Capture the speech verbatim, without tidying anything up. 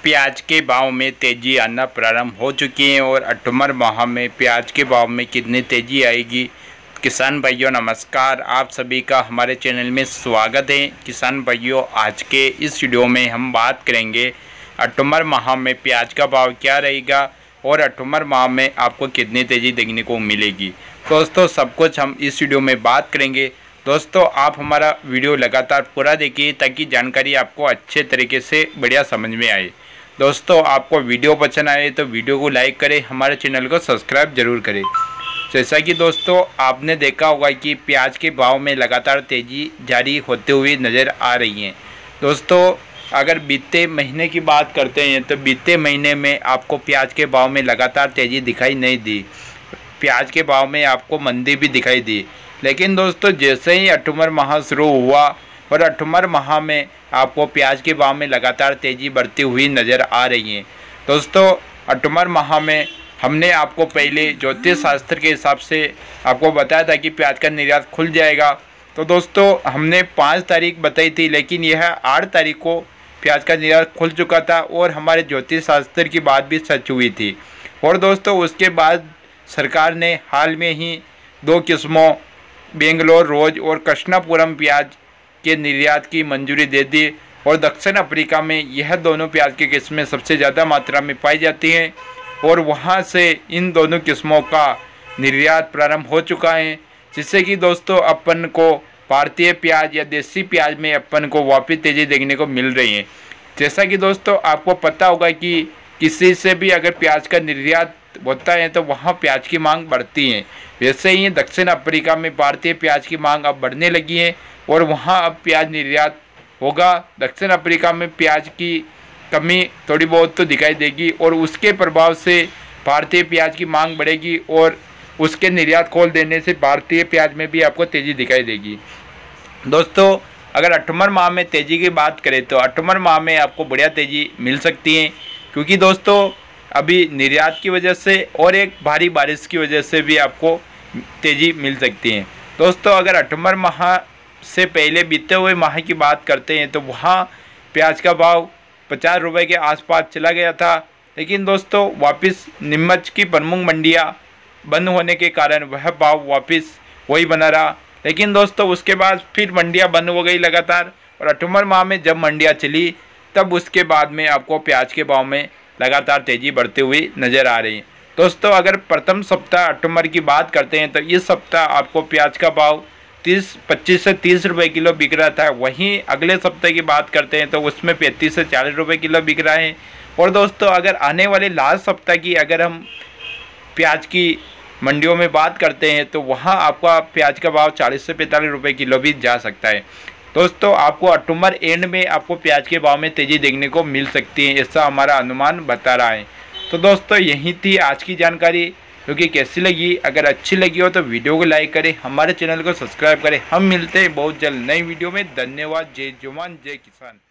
प्याज के भाव में तेज़ी आना प्रारंभ हो चुकी है और अक्टूबर माह में प्याज के भाव में कितनी तेज़ी आएगी। किसान भाइयों नमस्कार, आप सभी का हमारे चैनल में स्वागत है। किसान भाइयों, आज के इस वीडियो में हम बात करेंगे अक्टूबर माह में प्याज का भाव क्या रहेगा और अक्टूबर माह में आपको कितनी तेज़ी देखने को मिलेगी। दोस्तों, सब कुछ हम इस वीडियो में बात करेंगे। दोस्तों, आप हमारा वीडियो लगातार पूरा देखिए ताकि जानकारी आपको अच्छे तरीके से बढ़िया समझ में आए। दोस्तों, आपको वीडियो पसंद आए तो वीडियो को लाइक करें, हमारे चैनल को सब्सक्राइब जरूर करें। जैसा कि दोस्तों आपने देखा होगा कि प्याज के भाव में लगातार तेज़ी जारी होते हुए नज़र आ रही है। दोस्तों, अगर बीते महीने की बात करते हैं तो बीते महीने में आपको प्याज के भाव में लगातार तेज़ी दिखाई नहीं दी। प्याज के भाव में आपको मंदी भी दिखाई दी। लेकिन दोस्तों, जैसे ही अक्टूबर माह शुरू हुआ और अक्टूबर माह में आपको प्याज के भाव में लगातार तेज़ी बढ़ती हुई नज़र आ रही है। दोस्तों, अक्टूबर माह में हमने आपको पहले ज्योतिष शास्त्र के हिसाब से आपको बताया था कि प्याज का निर्यात खुल जाएगा। तो दोस्तों, हमने पाँच तारीख बताई थी, लेकिन यह आठ तारीख को प्याज का निर्यात खुल चुका था और हमारे ज्योतिष शास्त्र की बात भी सच हुई थी। और दोस्तों, उसके बाद सरकार ने हाल में ही दो किस्मों बेंगलोर रोज और कृष्णापुरम प्याज के निर्यात की मंजूरी दे दी और दक्षिण अफ्रीका में यह दोनों प्याज की किस्में सबसे ज़्यादा मात्रा में पाई जाती हैं और वहां से इन दोनों किस्मों का निर्यात प्रारंभ हो चुका है, जिससे कि दोस्तों अपन को भारतीय प्याज या देसी प्याज में अपन को वापस तेज़ी देखने को मिल रही है। जैसा कि दोस्तों आपको पता होगा कि किसी से भी अगर प्याज का निर्यात होता है तो वहाँ प्याज की मांग बढ़ती है। वैसे ही दक्षिण अफ्रीका में भारतीय प्याज की मांग अब बढ़ने लगी है और वहाँ अब प्याज निर्यात होगा। दक्षिण अफ्रीका में प्याज की कमी थोड़ी बहुत तो दिखाई देगी और उसके प्रभाव से भारतीय प्याज की मांग बढ़ेगी और उसके निर्यात खोल देने से भारतीय प्याज में भी आपको तेज़ी दिखाई देगी। दोस्तों, अगर अक्टूबर माह में तेज़ी की बात करें तो अक्टूबर माह में आपको बढ़िया तेज़ी मिल सकती है, क्योंकि दोस्तों अभी निर्यात की वजह से और एक भारी बारिश की वजह से भी आपको तेज़ी मिल सकती है। दोस्तों, अगर अक्टूबर माह से पहले बीते हुए माह की बात करते हैं तो वहाँ प्याज का भाव पचास रुपये के आसपास चला गया था, लेकिन दोस्तों वापस नीमच की प्रमुख मंडियाँ बंद होने के कारण वह भाव वापस वही बना रहा। लेकिन दोस्तों उसके बाद फिर मंडियाँ बंद हो गई लगातार और अक्टूबर माह में जब मंडियाँ चली तब उसके बाद में आपको प्याज के भाव में लगातार तेज़ी बढ़ती हुई नज़र आ रही है। दोस्तों, अगर प्रथम सप्ताह अक्टूबर की बात करते हैं तो इस सप्ताह आपको प्याज का भाव तीस पच्चीस से तीस रुपये किलो बिक रहा था। वहीं अगले सप्ताह की बात करते हैं तो उसमें पैंतीस से चालीस रुपये किलो बिक रहा है। और दोस्तों, अगर आने वाले लास्ट सप्ताह की अगर हम प्याज की मंडियों में बात करते हैं तो वहाँ आपका प्याज का भाव चालीस से पैंतालीस रुपये किलो भी जा सकता है। दोस्तों, आपको अक्टूबर एंड में आपको प्याज के भाव में तेज़ी देखने को मिल सकती है, ऐसा हमारा अनुमान बता रहा है। तो दोस्तों, यही थी आज की जानकारी, क्योंकि कैसी लगी, अगर अच्छी लगी हो तो वीडियो को लाइक करें, हमारे चैनल को सब्सक्राइब करें। हम मिलते हैं बहुत जल्द नई वीडियो में। धन्यवाद। जय जवान जय किसान।